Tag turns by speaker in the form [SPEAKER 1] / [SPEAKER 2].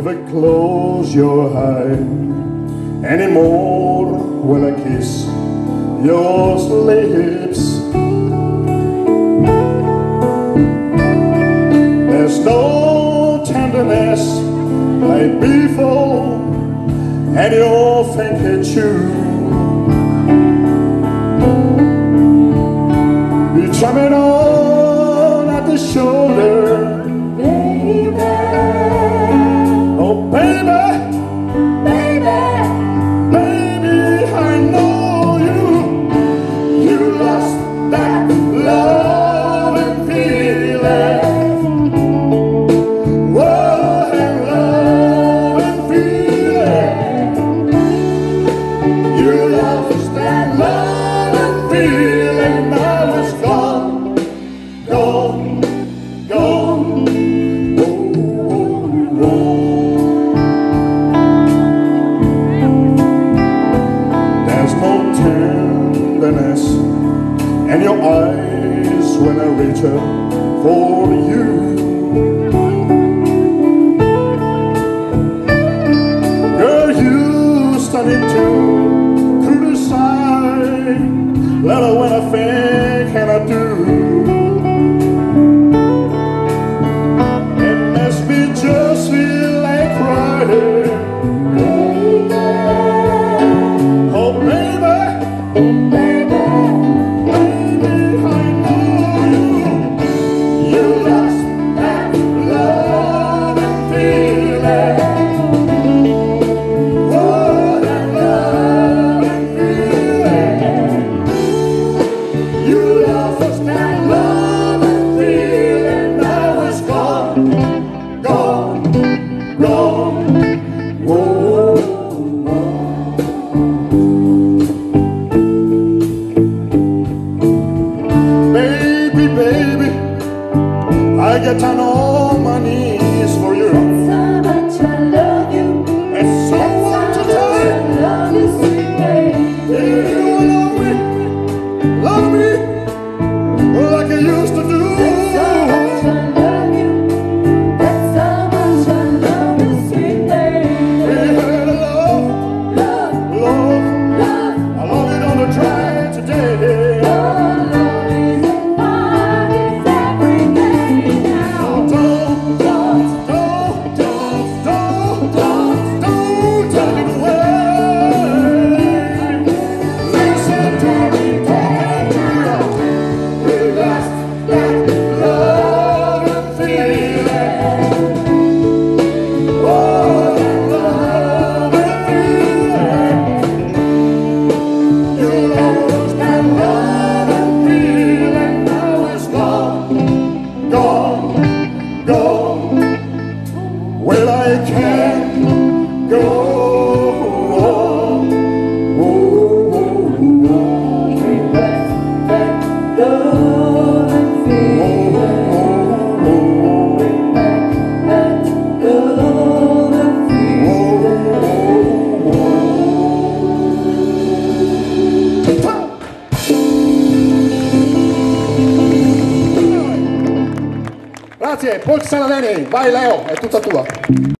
[SPEAKER 1] never close your eye anymore when I kiss your lips. There's no tenderness like before, and you'll think it's true. You're jumping on at the shoulder, baby. Oh, baby, baby, baby, I know you lost that love and feeling. Whoa, and love and feeling. You lost that love and feeling. Now it's gone, gone, gone. There's no tenderness in your eyes when I reach out for you. Girl, you starting to criticize little when I think and I do. It makes me just feel like crying. Oh, baby, baby, baby, I know you lost that love and feeling. Oh, that love and feeling. You lost that love and feeling. Now it's gone, gone, gone. Whoa. Baby, baby, I get down on my knees for you.
[SPEAKER 2] That's how much I love you.
[SPEAKER 1] And someone to tell
[SPEAKER 2] I love you, sweet baby.
[SPEAKER 1] you love me like I used to do.
[SPEAKER 2] That's how much I love you. That's how much I love you, sweet
[SPEAKER 1] We
[SPEAKER 2] baby.
[SPEAKER 1] had a love,
[SPEAKER 2] Love,
[SPEAKER 1] love.
[SPEAKER 2] love,
[SPEAKER 1] I love it on the track today.
[SPEAKER 2] love is a part, it's everything now.
[SPEAKER 1] Don't tell it away. Listen to me talk. We lost that love and feeling. Oh, that love and feeling. You lost that love and feeling. Now it's gone, gone, gone. Well, I can't go on.
[SPEAKER 2] Bring back that love and feeling. Bring back that love and
[SPEAKER 1] Grazie, Paul Saladeni, vai Leo, è tutta tua.